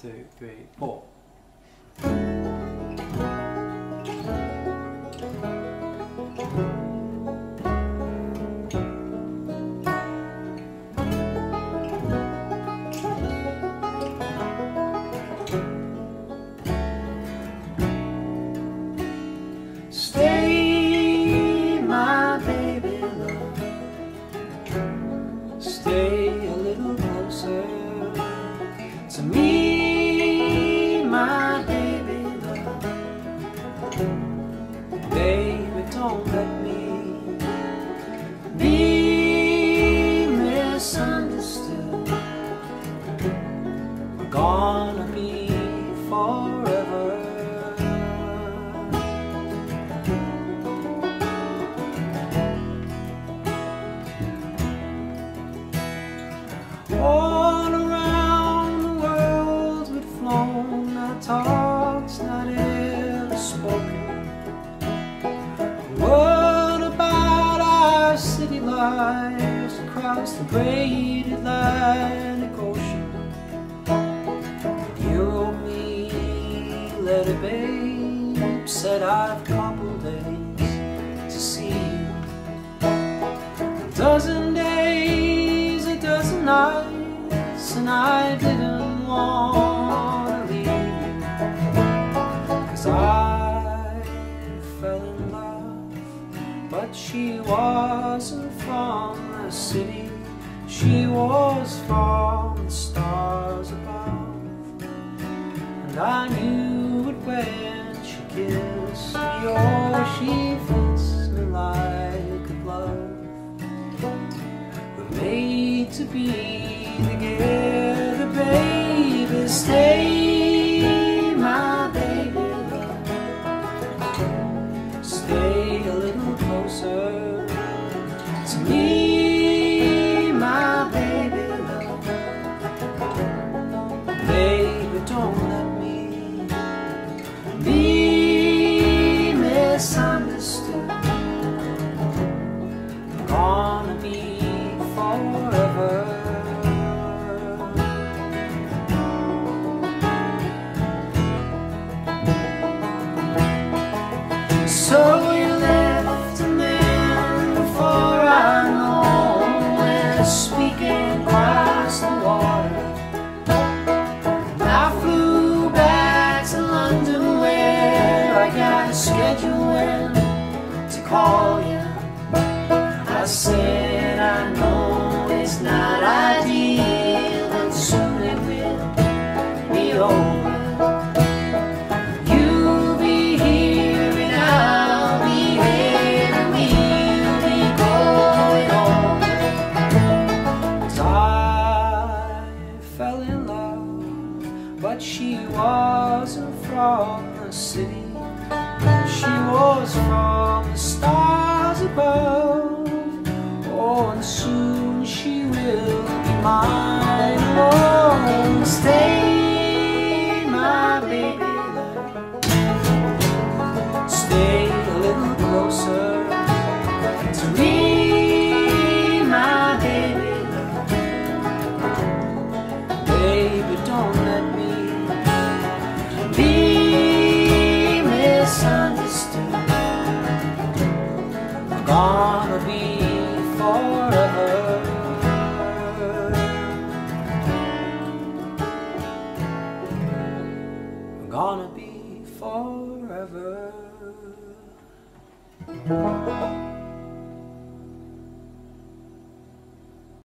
2, 3, 4. Stay, my baby love. Stay a little closer to me, my baby love. Baby, don't let me be misunderstood. We're gonna be forever. All around the world we'd flown, our talks not ever spoken. What about our city lives across the great Atlantic Ocean? You wrote me a letter, babe, said I've a couple days to see you. A dozen days, a dozen nights, and I didn't want to leave you, 'cause I fell in love, but she wasn't from the city, she was from the stars above. And I knew it when she kissed me, oh, she fits me like a glove. We're made to be together, baby. Stay, my baby love. Stay a little closer to me, my baby love. Baby, don't let me be misunderstood. I'm gonna be forever. So you left, and then before I know, we're speaking across the water. I flew back to London, where I got a schedule when to call you. I said I know it's not ideal, but soon it will be over. You'll be here and I'll be here, and we'll be going over. 'Cause I fell in love, but she wasn't from the city, she was from the stars above. Oh, and soon she will be mine. Oh, stay, my baby love. Stay a little closer to me, my baby love. Baby, don't let me be misunderstood. I'm gonna be forever. I'm gonna be forever.